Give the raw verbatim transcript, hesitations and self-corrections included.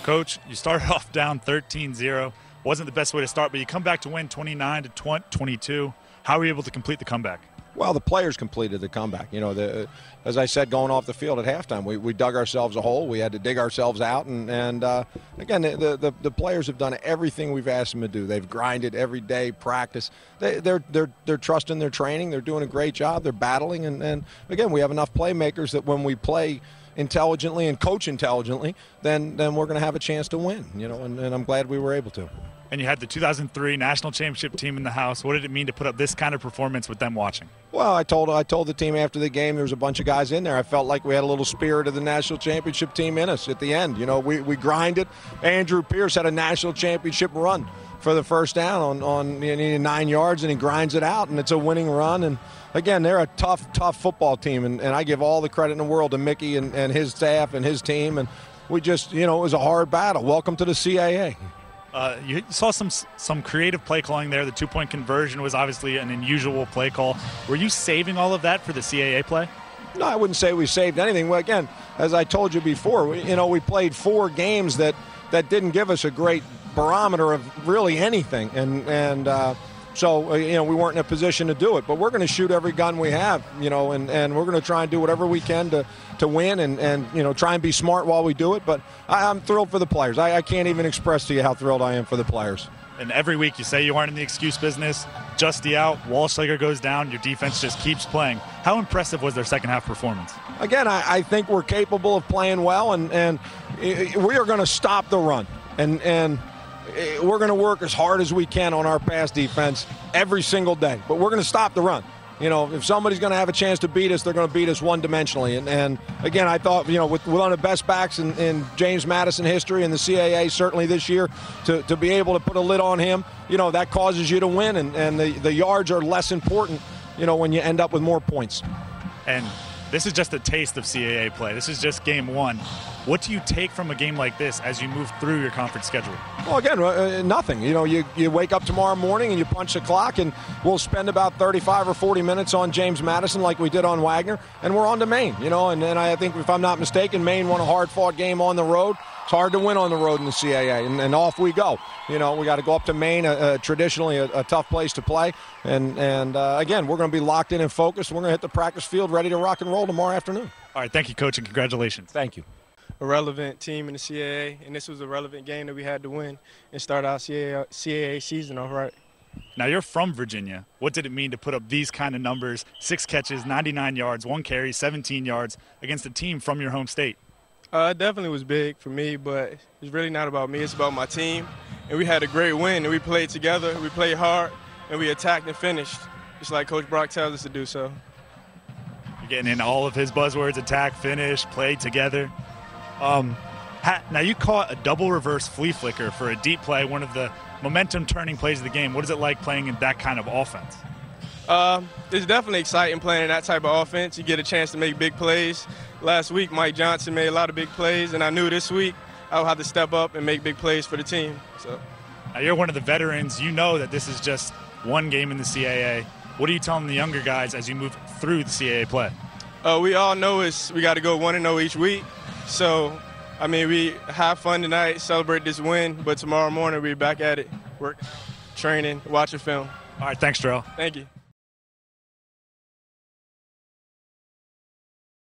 Coach, you started off down thirteen zero. Wasn't the best way to start, but you come back to win twenty-nine to twenty-two. How were you able to complete the comeback? Well, the players completed the comeback. You know, the, as I said, going off the field at halftime, we, we dug ourselves a hole. We had to dig ourselves out. And, and uh, again, the, the, the players have done everything we've asked them to do. They've grinded every day, practice. They, they're, they're, they're trusting their training. They're doing a great job. They're battling. And, and again, we have enough playmakers that when we play intelligently and coach intelligently, then, then we're going to have a chance to win. You know, and, and I'm glad we were able to. And you had the two thousand three national championship team in the house. What did it mean to put up this kind of performance with them watching? Well, I told I told the team after the game there was a bunch of guys in there. I felt like we had a little spirit of the national championship team in us at the end. You know, we, we grinded. Andrew Pierce had a national championship run for the first down on, on you know, nine yards, and he grinds it out, and it's a winning run. And, again, they're a tough, tough football team, and, and I give all the credit in the world to Mickey and, and his staff and his team. And we just, you know, it was a hard battle. Welcome to the C A A. Uh, you saw some some creative play calling there. The two-point conversion was obviously an unusual play call. Were you saving all of that for the C A A play? No, I wouldn't say we saved anything. Well, again, as I told you before, we, you know, we played four games that, that didn't give us a great barometer of really anything. And, and uh, so, uh, you know, we weren't in a position to do it. But we're going to shoot every gun we have, you know, and, and we're going to try and do whatever we can to, to win and, and, you know, try and be smart while we do it. But I, I'm thrilled for the players. I, I can't even express to you how thrilled I am for the players. And every week you say you aren't in the excuse business. Justy out, Walschlager goes down, your defense just keeps playing. How impressive was their second half performance? Again, I, I think we're capable of playing well, and, and we are going to stop the run. And, and we're going to work as hard as we can on our pass defense every single day. But we're going to stop the run. You know, if somebody's going to have a chance to beat us, they're going to beat us one-dimensionally. And, and again, I thought, you know, with, with one of the best backs in, in James Madison history and the C A A certainly this year, to, to be able to put a lid on him, you know, that causes you to win. And, and the, the yards are less important, you know, when you end up with more points. And this is just a taste of C A A play. This is just game one. What do you take from a game like this as you move through your conference schedule? Well, again, uh, nothing. You know, you, you wake up tomorrow morning and you punch the clock, and we'll spend about thirty-five or forty minutes on James Madison like we did on Wagner, and we're on to Maine, you know, and, and I think, if I'm not mistaken, Maine won a hard-fought game on the road. It's hard to win on the road in the C A A, and, and off we go. You know, we got to go up to Maine, uh, uh, traditionally a, a tough place to play, and, and uh, again, we're going to be locked in and focused. We're going to hit the practice field ready to rock and roll tomorrow afternoon. All right, thank you, Coach, and congratulations. Thank you. A relevant team in the C A A, and this was a relevant game that we had to win and start our C A A season off right. Now, you're from Virginia. What did it mean to put up these kind of numbers, six catches, ninety-nine yards, one carry, seventeen yards, against a team from your home state? Uh, it definitely was big for me, but it's really not about me. It's about my team, and we had a great win, and we played together. We played hard, and we attacked and finished, just like Coach Brock tells us to do so. You're getting in all of his buzzwords: attack, finish, play together. Um, now, you caught a double reverse flea flicker for a deep play, one of the momentum-turning plays of the game. What is it like playing in that kind of offense? Uh, it's definitely exciting playing in that type of offense. You get a chance to make big plays. Last week, Mike Johnson made a lot of big plays, and I knew this week I would have to step up and make big plays for the team. So, now, you're one of the veterans. You know that this is just one game in the C A A. What are you telling the younger guys as you move through the C A A play? Uh, we all know is we got to go one and oh each week. So, I mean, we have fun tonight, celebrate this win, but tomorrow morning we're back at it, work, training, watching film. All right, thanks, Terrell. Thank you.